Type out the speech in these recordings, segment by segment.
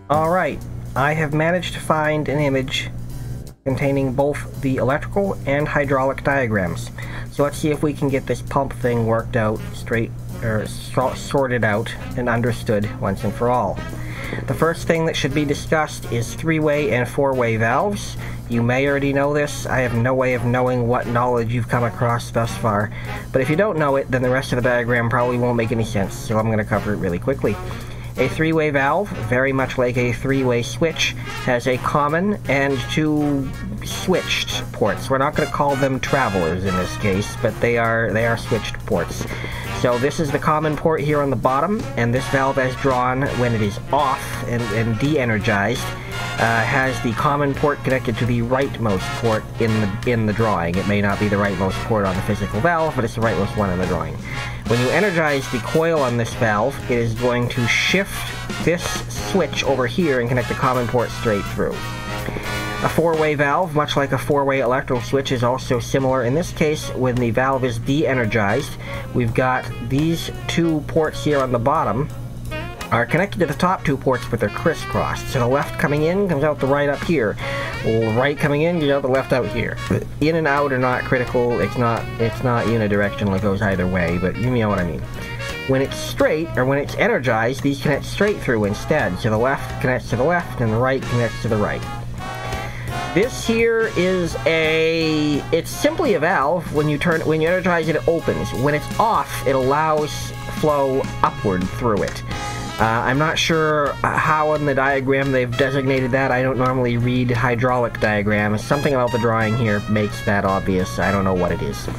Alright, I have managed to find an image containing both the electrical and hydraulic diagrams. So let's see if we can get this pump thing worked out straight, or sorted out and understood once and for all. The first thing that should be discussed is three-way and four-way valves. You may already know this. I have no way of knowing what knowledge you've come across thus far. But if you don't know it, then the rest of the diagram probably won't make any sense, so I'm going to cover it really quickly. A three-way valve, very much like a three-way switch, has a common and two switched ports. We're not going to call them travelers in this case, but they are switched ports. So this is the common port here on the bottom, and this valve as drawn when it is off and de-energized has the common port connected to the rightmost port in the drawing. It may not be the rightmost port on the physical valve, but it's the rightmost one in the drawing. When you energize the coil on this valve, it is going to shift this switch over here and connect the common port straight through. A four-way valve, much like a four-way electrical switch, is also similar. In this case, when the valve is de-energized, we've got these two ports here on the bottom are connected to the top two ports, but they're crisscrossed. So the left coming in comes out the right up here. Right coming in, goes out the left out here. In and out are not critical. It's not unidirectional. It goes either way, but you know what I mean. When it's straight, or when it's energized, these connect straight through instead. So the left connects to the left, and the right connects to the right. This here is it's simply a valve. When you energize it, it opens. When it's off, it allows flow upward through it. I'm not sure how in the diagram they've designated that. I don't normally read hydraulic diagrams. Something about the drawing here makes that obvious. I don't know what it is.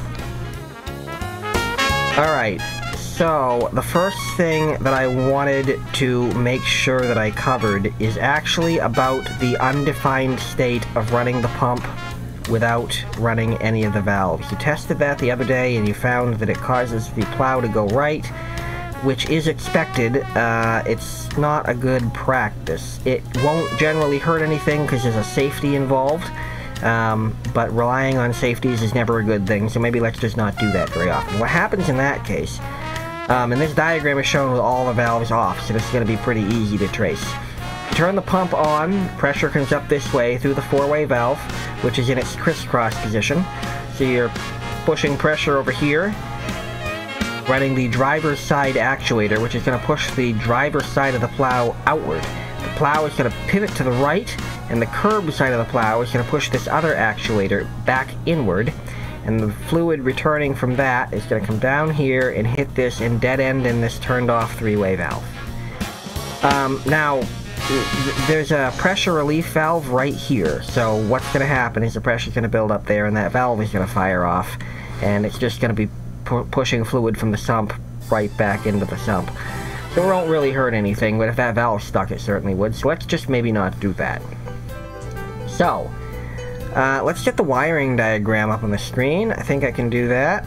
Alright, so the first thing that I wanted to make sure that I covered is actually about the undefined state of running the pump without running any of the valves. You tested that the other day and you found that it causes the plow to go right, which is expected. It's not a good practice. It won't generally hurt anything because there's a safety involved, but relying on safeties is never a good thing, so maybe let's just not do that very often. What happens in that case, and this diagram is shown with all the valves off, so this is going to be pretty easy to trace. Turn the pump on, pressure comes up this way through the four-way valve, which is in its crisscross position. So you're pushing pressure over here, running the driver's side actuator, which is going to push the driver's side of the plow outward. The plow is going to pivot to the right, and the curb side of the plow is going to push this other actuator back inward, and the fluid returning from that is going to come down here and hit this and dead end in this turned off three-way valve. Now, there's a pressure relief valve right here, so what's going to happen is the pressure is going to build up there and that valve is going to fire off, and it's just going to be pushing fluid from the sump right back into the sump. So it won't really hurt anything, but if that valve stuck, it certainly would. So let's just maybe not do that. So, let's get the wiring diagram up on the screen. I think I can do that.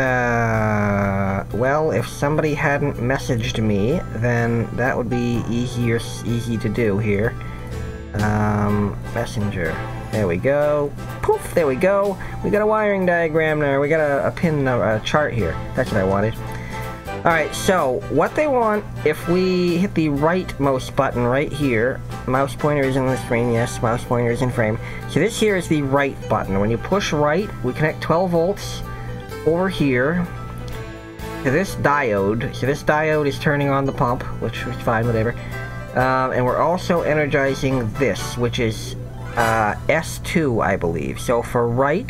Well, if somebody hadn't messaged me, then that would be easy to do here. Messenger. There we go. Poof, there we go. We got a wiring diagram now. We got a pin chart here. That's what I wanted. Alright, so what they want, if we hit the rightmost button right here, mouse pointer is in the screen, yes, mouse pointer is in frame. So this here is the right button. When you push right, we connect 12 volts over here to this diode. So this diode is turning on the pump, which is fine, whatever. And we're also energizing this, which is S2, I believe. So for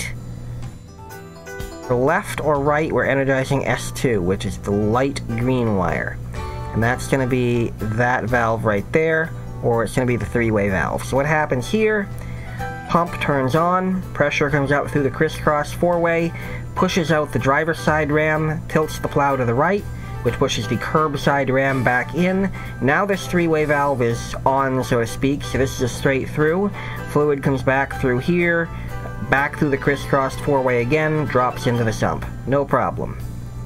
left or right, we're energizing S2, which is the light green wire. And that's going to be that valve right there, or it's going to be the three-way valve. So what happens here, pump turns on, pressure comes out through the crisscross four-way, pushes out the driver's side ram, tilts the plow to the right, which pushes the curb side ram back in. Now this three-way valve is on, so to speak, so this is a straight through. Fluid comes back through here, back through the crisscrossed four-way again, drops into the sump. No problem.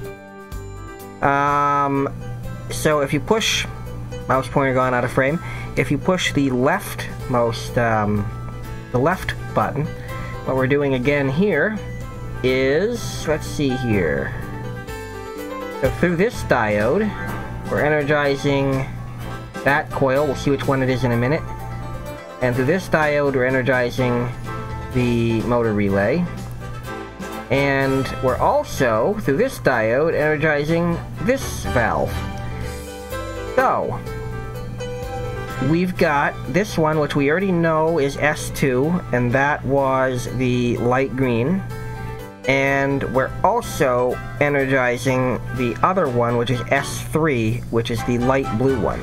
So if you push, mouse pointer gone out of frame, if you push the leftmost, the left button, what we're doing again here is, let's see here. So through this diode, we're energizing that coil. We'll see which one it is in a minute. And through this diode, we're energizing the motor relay. And we're also, through this diode, energizing this valve. So, we've got this one, which we already know is S2, and that was the light green. And we're also energizing the other one, which is S3, which is the light blue one.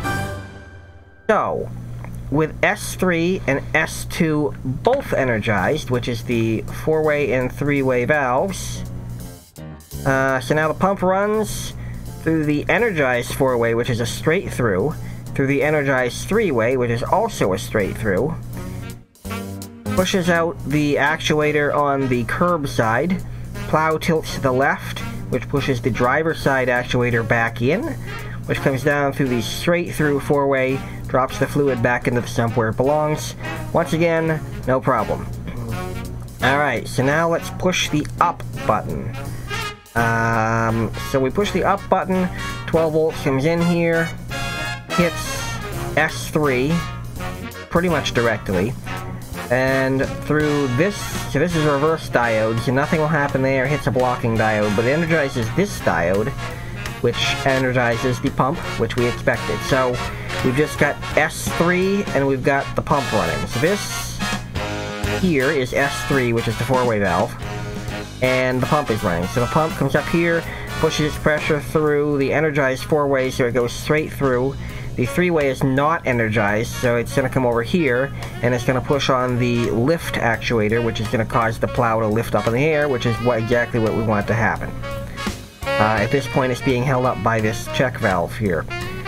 So, with S3 and S2 both energized, which is the 4-way and 3-way valves, so now the pump runs through the energized 4-way, which is a straight through the energized 3-way, which is also a straight through, pushes out the actuator on the curb side, plow tilts to the left, which pushes the driver's side actuator back in, which comes down through the straight through 4-way, drops the fluid back into the sump where it belongs. Once again, no problem. Alright, so now let's push the up button. So we push the up button, 12 volts comes in here, hits S3 pretty much directly, and through this, so this is a reverse diode, so nothing will happen there, hits a blocking diode, but it energizes this diode, which energizes the pump, which we expected. So we've just got S3 and we've got the pump running. So this here is S3, which is the 4-way valve, and the pump is running. So the pump comes up here, pushes its pressure through the energized 4-way, so it goes straight through. The 3-way is not energized, so it's going to come over here, and it's going to push on the lift actuator, which is going to cause the plow to lift up in the air, which is exactly what we want to happen. At this point, it's being held up by this check valve here.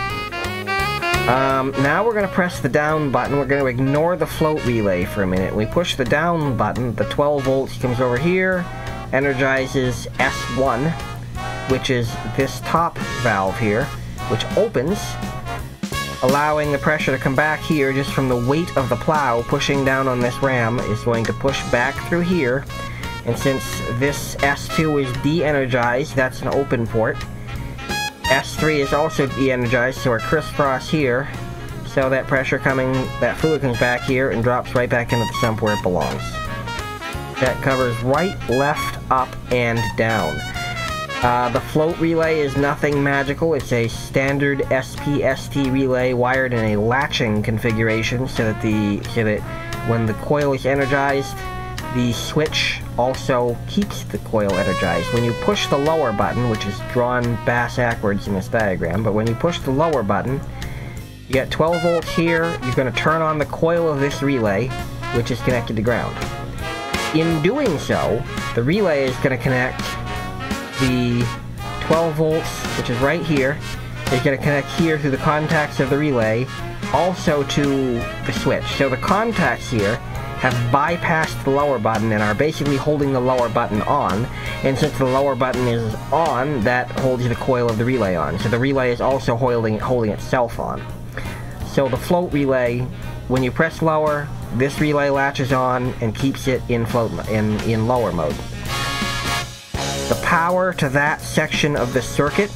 Now we're going to press the down button. We're going to ignore the float relay for a minute. We push the down button, the 12 volts comes over here, energizes S1, which is this top valve here, which opens, allowing the pressure to come back here just from the weight of the plow pushing down on this ram is going to push back through here. And since this S2 is de-energized, that's an open port. S3 is also de-energized, so we're crisscross here. So that pressure coming, that fluid comes back here and drops right back into the sump where it belongs. That covers right, left, up, and down. The float relay is nothing magical. It's a standard SP-ST relay wired in a latching configuration so that when the coil is energized, the switch also keeps the coil energized. When you push the lower button, which is drawn backwards in this diagram, but when you push the lower button, you get 12 volts here, you're going to turn on the coil of this relay, which is connected to ground. In doing so, the relay is going to connect the 12 volts, which is right here, is going to connect here through the contacts of the relay, also to the switch. So the contacts here have bypassed the lower button and are basically holding the lower button on, and since the lower button is on, that holds the coil of the relay on. So the relay is also holding itself on. So the float relay, when you press lower, this relay latches on and keeps it in lower mode. The power to that section of the circuit,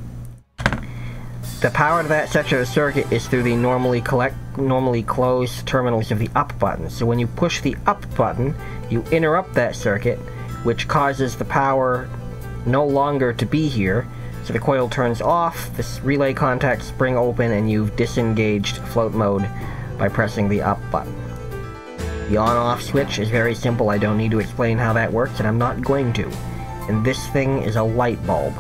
is through the normally closed terminals of the up button. So when you push the up button, you interrupt that circuit, which causes the power no longer to be here. So the coil turns off, this relay contacts spring open, and you've disengaged float mode by pressing the up button. The on-off switch is very simple. I don't need to explain how that works, and I'm not going to. And this thing is a light bulb.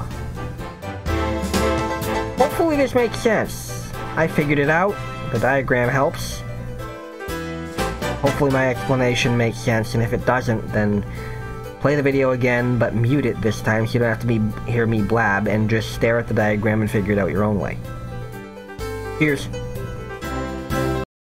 Hopefully this makes sense. I figured it out. The diagram helps. Hopefully my explanation makes sense, and if it doesn't, then play the video again, but mute it this time so you don't have to hear me blab, and just stare at the diagram and figure it out your own way. Cheers.